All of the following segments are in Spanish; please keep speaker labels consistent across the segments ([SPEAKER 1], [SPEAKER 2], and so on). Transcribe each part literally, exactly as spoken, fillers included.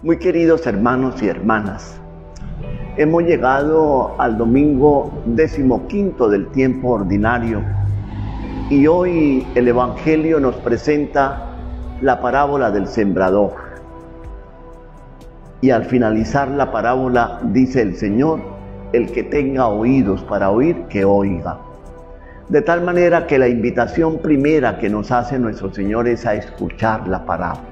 [SPEAKER 1] Muy queridos hermanos y hermanas, hemos llegado al domingo decimoquinto del tiempo ordinario y hoy el Evangelio nos presenta la parábola del sembrador. Y al finalizar la parábola dice el Señor: el que tenga oídos para oír, que oiga. De tal manera que la invitación primera que nos hace nuestro Señor es a escuchar la parábola.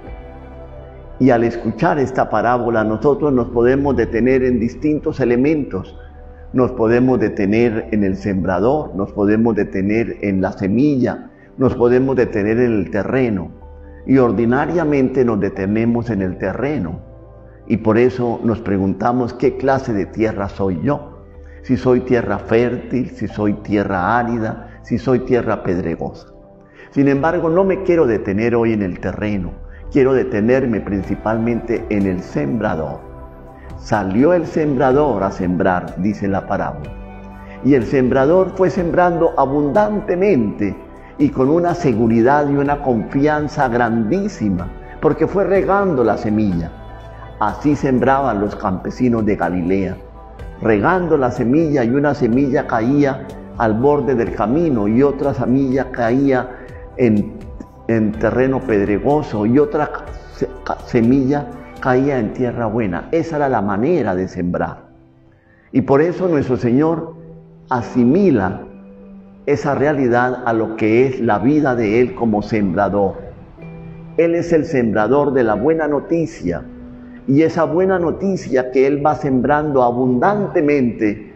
[SPEAKER 1] Y al escuchar esta parábola nosotros nos podemos detener en distintos elementos. Nos podemos detener en el sembrador, nos podemos detener en la semilla, nos podemos detener en el terreno. Y ordinariamente nos detenemos en el terreno. Y por eso nos preguntamos: ¿qué clase de tierra soy yo? Si soy tierra fértil, si soy tierra árida, si soy tierra pedregosa. Sin embargo, no me quiero detener hoy en el terreno. Quiero detenerme principalmente en el sembrador. Salió el sembrador a sembrar, dice la parábola. Y el sembrador fue sembrando abundantemente y con una seguridad y una confianza grandísima, porque fue regando la semilla. Así sembraban los campesinos de Galilea, regando la semilla, y una semilla caía al borde del camino y otra semilla caía en en terreno pedregoso y otra semilla caía en tierra buena. Esa era la manera de sembrar. Y por eso nuestro Señor asimila esa realidad a lo que es la vida de Él como sembrador. Él es el sembrador de la buena noticia, y esa buena noticia que Él va sembrando abundantemente,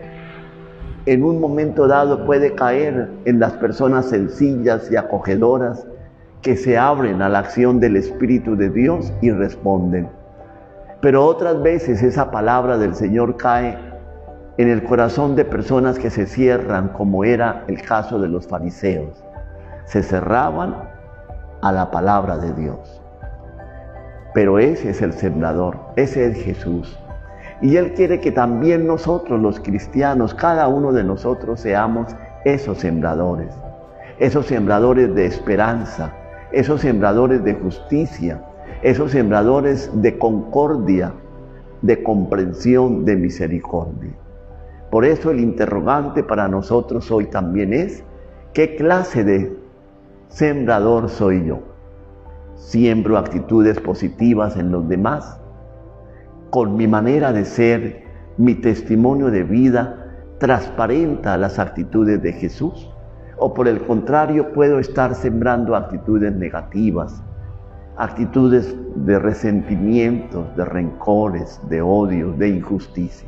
[SPEAKER 1] en un momento dado puede caer en las personas sencillas y acogedoras que se abren a la acción del Espíritu de Dios y responden. Pero otras veces esa palabra del Señor cae en el corazón de personas que se cierran, como era el caso de los fariseos. Se cerraban a la palabra de Dios. Pero ese es el sembrador, ese es Jesús. Y Él quiere que también nosotros, los cristianos, cada uno de nosotros, seamos esos sembradores. Esos sembradores de esperanza, esos sembradores de justicia, esos sembradores de concordia, de comprensión, de misericordia. Por eso el interrogante para nosotros hoy también es: ¿qué clase de sembrador soy yo? ¿Siembro actitudes positivas en los demás? ¿Con mi manera de ser, mi testimonio de vida, transparenta las actitudes de Jesús? ¿O por el contrario puedo estar sembrando actitudes negativas, actitudes de resentimientos, de rencores, de odios, de injusticia?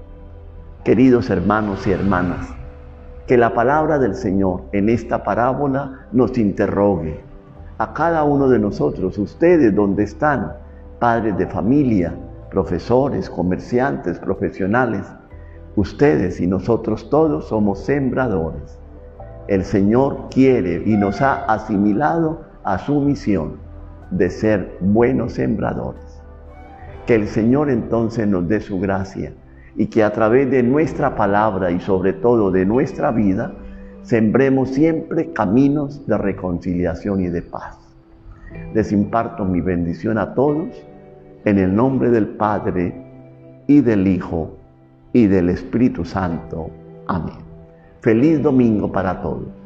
[SPEAKER 1] Queridos hermanos y hermanas, que la palabra del Señor en esta parábola nos interrogue a cada uno de nosotros. Ustedes, donde están, padres de familia, profesores, comerciantes, profesionales, ustedes y nosotros todos somos sembradores. El Señor quiere y nos ha asimilado a su misión de ser buenos sembradores. Que el Señor entonces nos dé su gracia y que a través de nuestra palabra y sobre todo de nuestra vida, sembremos siempre caminos de reconciliación y de paz. Les imparto mi bendición a todos en el nombre del Padre y del Hijo y del Espíritu Santo. Amén. Feliz domingo para todos.